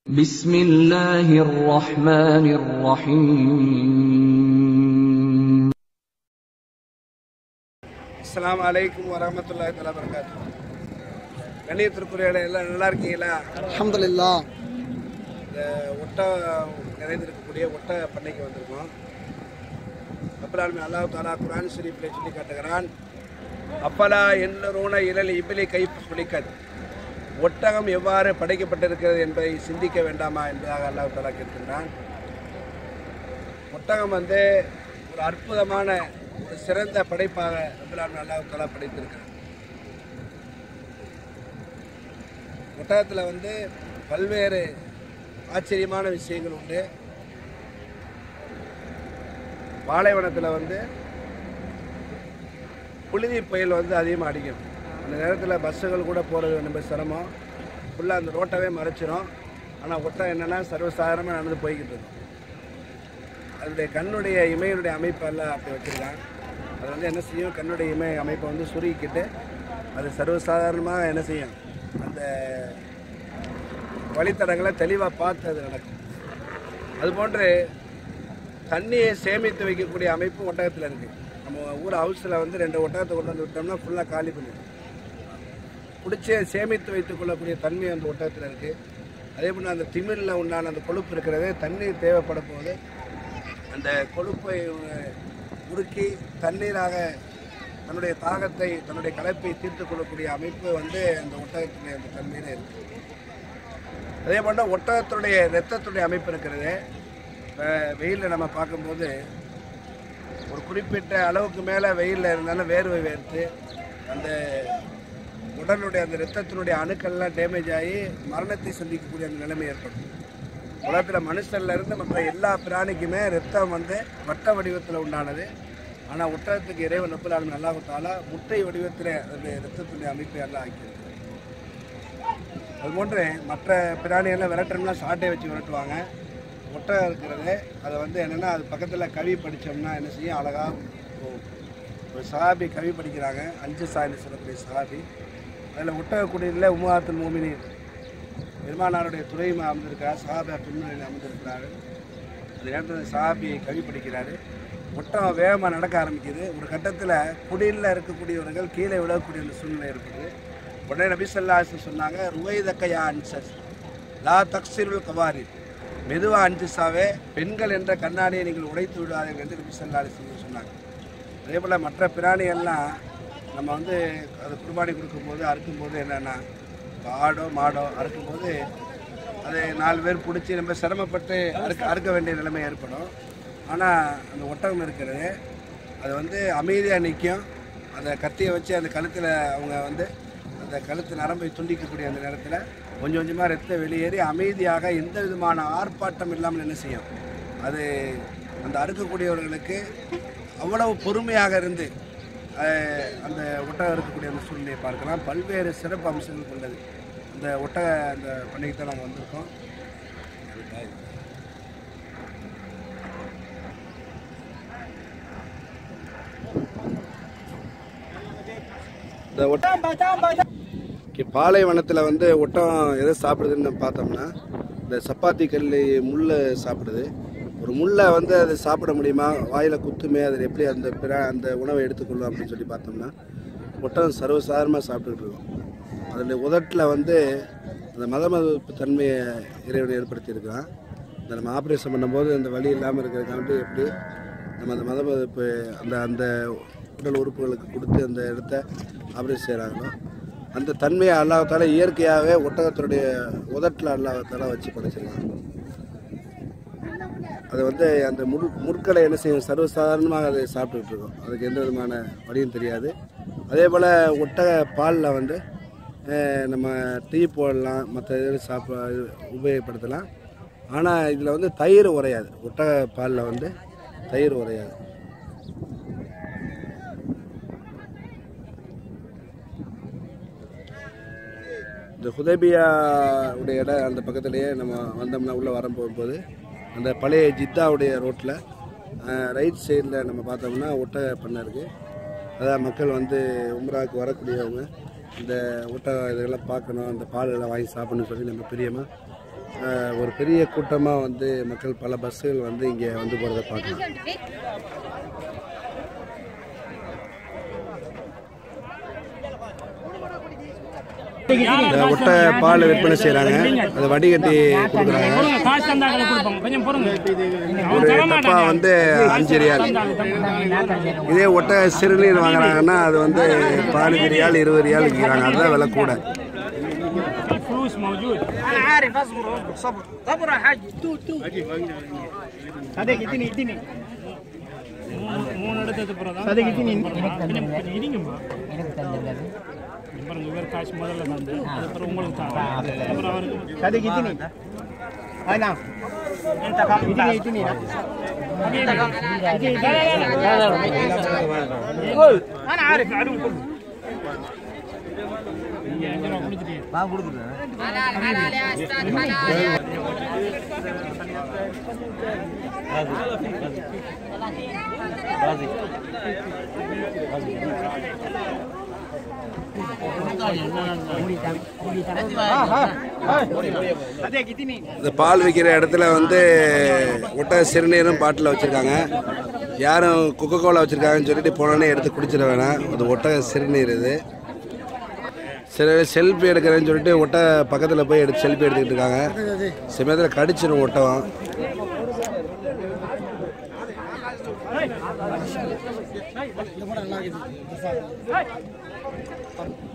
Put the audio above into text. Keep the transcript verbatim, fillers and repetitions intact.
بسم الله الرحمن الرحيم. السلام عليكم ورحمة الله وبركاته. கண்ணியத்திற்குரிய எல்லாம் நல்லா இருக்கீங்களா? அல்ஹம்துலில்லாஹ். இந்த ஒட்டை நிறைந்திருக்கக்கூடிய ஒட்டை பண்ணைக்கு வந்திருக்கோம். ரப்பல் ஆலமீன் அல்லாஹ் தஆலா குர்ஆன் ஷரீஃபில் சொல்லி காட்டுகிறான், அப்பலா என்லரூன இலல் இப்லி கைஃப குலிகத், ஒட்டகம் எவ்வாறு படைக்கப்பட்டிருக்கிறது என்பதை சிந்திக்க வேண்டாமா என்பதாக அல்லாஹ் தஆலா கேட்கின்றான். ஒட்டகம் வந்து ஒரு அற்புதமான ஒரு சிறந்த படைப்பாக ரப்பல் ஆலமீன் அல்லாஹ் தஆலா படைத்திருக்கிறார். ஒட்டகத்தில் வந்து பல்வேறு ஆச்சரியமான விஷயங்கள் உண்டு. பாலைவனத்தில் வந்து புழுதி புயல் வந்து அதிகமாக அடிக்கும். அந்த நேரத்தில் பஸ்ஸுகள் கூட போகிறது ரொம்ப சிரமம். ஃபுல்லாக அந்த ரோட்டவே மறைச்சிரும். ஆனால் ஒட்டகம் என்னென்னா சர்வசாதாரணமாக நடந்து போய்கிட்டு இருக்கும். அதனுடைய கண்ணுடைய இமையினுடைய அமைப்பெல்லாம் அப்படி வச்சுருக்காங்க. அது வந்து என்ன செய்யும், கண்ணுடைய இமை அமைப்பை வந்து சுருக்கிக்கிட்டு அது சர்வசாதாரணமாக என்ன செய்யும், அந்த வழித்தடங்களை தெளிவாக பார்த்து அது நடக்கும். அதுபோன்று தண்ணியை சேமித்து வைக்கக்கூடிய அமைப்பு ஒட்டகத்தில் இருக்குது. நம்ம ஊர் ஹவுஸில் வந்து ரெண்டு ஒட்டகத்தை கொண்டு வந்து விட்டோம்னா ஃபுல்லாக காலி பண்ணிடும். பிடிச்சி சேமித்து வைத்துக் கொள்ளக்கூடிய தன்மை அந்த ஒட்டகத்தில் இருக்குது. அதே போல் அந்த திமிரில் உண்டான அந்த கொழுப்பு இருக்கிறது, தண்ணீர் தேவைப்படும் போது அந்த கொழுப்பை உருக்கி தண்ணீராக தன்னுடைய தாகத்தை தன்னுடைய களைப்பை தீர்த்து கொள்ளக்கூடிய அமைப்பு வந்து அந்த ஒட்டகத்துடைய அந்த தன்மையில் இருக்குது. அதே போல் ஒட்டகத்துடைய இரத்தத்துடைய அமைப்பு இருக்கிறது. வெயிலில் நம்ம பார்க்கும்போது ஒரு குறிப்பிட்ட அளவுக்கு மேலே வெயிலில் இருந்தாலும் வேர்வை வேர்த்து அந்த உடலுடைய அந்த இரத்தத்தினுடைய அணுக்கள்லாம் டேமேஜ் ஆகி மரணத்தை சந்திக்கக்கூடிய அந்த நிலைமை ஏற்படும். உலகத்தில் மனுஷன்லேருந்து மற்ற எல்லா பிராணிக்குமே ரத்தம் வந்து வட்ட வடிவத்தில் உண்டானது. ஆனால் ஒட்டகத்துக்கு இறைவன் ரப்பல் ஆலமீன் அல்லாஹ் தஆலா முட்டை வடிவத்தில் அந்த இரத்தத்துடைய அமைப்பை எல்லாம் ஆக்கியிருக்கு. அதுபோன்று மற்ற பிராணிகள்லாம் விரட்டணும்னா சாட்டை வச்சு விரட்டுவாங்க. ஒட்டகம் இருக்கிறது அதை வந்து என்னென்னா அது பக்கத்தில் கவி படித்தோம்னா என்ன செய்யும், அழகாக ஒரு சஹாபி கவி படிக்கிறாங்க, அஞ்சு சாயின்னு சொல்லக்கூடிய சஹாபி. அதில் ஒட்டகக்குடியில் உம்மாத்துல் மோமினீன் பெருமானாருடைய துறையுமா அமர்ந்திருக்கிறார், சஹாபா துன்முறையில் அமர்ந்திருக்கிறார்கள். அந்த நேரத்தில் சஹாபி கவி படிக்கிறாரு. ஒட்டகம் வேகமாக நடக்க ஆரம்பிக்குது. ஒரு கட்டத்தில் குடியில் இருக்கக்கூடியவர்கள் கீழே விழக்கூடிய அந்த சூழ்நிலை இருக்குது. உடனே நபி ஸல்லல்லாஹு அலைஹி வஸல்லம் சொன்னாங்க, ருவைதக்கையா அன்சஸ் லா தக்ஸிருல் கவாரி, மெதுவாக அன்சிசாவே பெண்கள் என்ற கண்ணாடியை நீங்கள் உடைத்து விடாதீர்கள் என்று நபி ஸல்லல்லாஹு அலைஹி வஸல்லம் சொன்னாங்க. அதே போல் மற்ற பிராணிகள்லாம் நம்ம வந்து அது குர்பானி கொடுக்கும்போது அறுக்கும்போது என்னென்னா ஆடோ மாடோ அறுக்கும்போது அதை நாலு பேர் பிடிச்சி நம்ம சிரமப்பட்டு அறுக்க அறுக்க வேண்டிய நிலைமை ஏற்படும். ஆனால் அந்த ஒட்டகம் இருக்கிறது அது வந்து அமைதியாக நிற்கும். அந்த கத்தியை வச்சு அந்த கழுத்தில் அவங்க வந்து அந்த கழுத்து நரம்பை துண்டிக்கக்கூடிய அந்த நேரத்தில் கொஞ்சம் கொஞ்சமாக ரத்தம் வெளியேறி அமைதியாக எந்த விதமான ஆர்ப்பாட்டம் இல்லாமல் என்ன செய்யும், அது அந்த அறுக்கக்கூடியவர்களுக்கு அவ்வளவு பொறுமையாக இருந்து அந்த ஒட்டகம் இருக்கக்கூடிய அந்த சூழ்நிலையை பார்க்கலாம். பல்வேறு சிறப்பு அம்சங்கள் கொண்டது அந்த ஒட்டக அந்த பண்ணைக்கு தான் நாங்கள் வந்திருக்கோம். இந்த ஒட்ட பாலைவனத்தில் வந்து ஒட்டகம் எதை சாப்பிடுதுன்னு பார்த்தோம்னா இந்த சப்பாத்தி கல்லி முள்ளை சாப்பிடுது. ஒரு முள்ளை வந்து அது சாப்பிட முடியுமா, வாயில் குத்துமே, அதில் எப்படி அந்த பிற அந்த உணவை எடுத்துக்கொள்ளும் அப்படின்னு சொல்லி பார்த்தோம்னா ஒட்டகம் சர்வசாதாரணமாக சாப்பிட்டுக்கிட்டு இருக்கும். அதில் உதட்டில் வந்து அந்த மத மதப்பு தன்மையை இறைவனை ஏற்படுத்தியிருக்கிறான். இந்த நம்ம ஆப்ரேஷன் பண்ணும்போது அந்த வலி இல்லாமல் இருக்கிறதுக்காண்டி எப்படி நம்ம அந்த மத மதப்பு அந்த அந்த உடல் உறுப்புகளுக்கு கொடுத்து அந்த இடத்த ஆப்ரேஷன் செய்கிறாங்களோ அந்த தன்மையை அல்லாஹ் தஆலா இயற்கையாகவே ஒட்டகத்தினுடைய உதட்டில் அல்லாஹ் தஆலா வச்சு படைச்சிருக்காங்க. அது வந்து அந்த முற் முற்களை என்ன செய்யும், சர்வசாதாரணமாக அதை சாப்பிட்டுக்கிட்டு இருக்கோம். அதுக்கு எந்த விதமான வழியும் தெரியாது. அதே போல் ஒட்டக பாலில் வந்து நம்ம டீ போடலாம், மற்ற இதில் சாப்பிட உபயோகப்படுத்தலாம். ஆனால் இதில் வந்து தயிர் உரையாது. ஒட்டக பாலில் வந்து தயிர் உரையாது. இந்த ஹுதைபியா உடைய இடம் அந்த பக்கத்துலேயே நம்ம வந்தோம்னா உள்ளே வர போகும்போது அந்த பழைய ஜித்தாவுடைய ரோட்டில் ரைட் சைடில் நம்ம பார்த்தோம்னா ஒட்டக பண்ணை இருக்குது. அதான் மக்கள் வந்து உம்ராவுக்கு வரக்கூடியவங்க இந்த ஒட்டக இதெல்லாம் பார்க்கணும், அந்த பால் எல்லாம் வாங்கி சாப்பிடணும்னு சொல்லி நம்ம பிரியமாக ஒரு பெரிய கூட்டமாக வந்து மக்கள் பல பஸ்ஸுகள் வந்து இங்கே வந்து போகிறத பார்க்கலாம். இந்த ஒட்டை பால் விற்பனை செய்கிறாங்க, அதை வடிகட்டி கொடுக்குறாங்க. ஒரு டப்பா வந்து அஞ்சு ரியால். இதே ஒட்டை சிறுநீர் வாங்குறாங்கன்னா அது வந்து பதினஞ்சு ரியால் இருபது ரியால் விற்கிறாங்க. அதுதான் விலை கூட. காசு முதல்ல வந்து அதுக்கப்புறம் உங்களுக்கு இந்த பால் விற்கிற இடத்துல வந்து ஒட்டை சிறுநீரும் பாட்டில் வச்சுருக்காங்க. யாரும் கொக்கோ கோலா வச்சுருக்காங்கன்னு சொல்லிட்டு போனோன்னே எடுத்து குடிச்சிட வேணாம். அது ஒட்டை சிறுநீர். இது சில செல்ஃபி எடுக்கிறேன்னு சொல்லிட்டு ஒட்டை பக்கத்தில் போய் எடுத்து செல்ஃபி எடுத்துக்கிட்டு இருக்காங்க. சமயத்தில் கடிச்சிடும் ஒட்டகம்.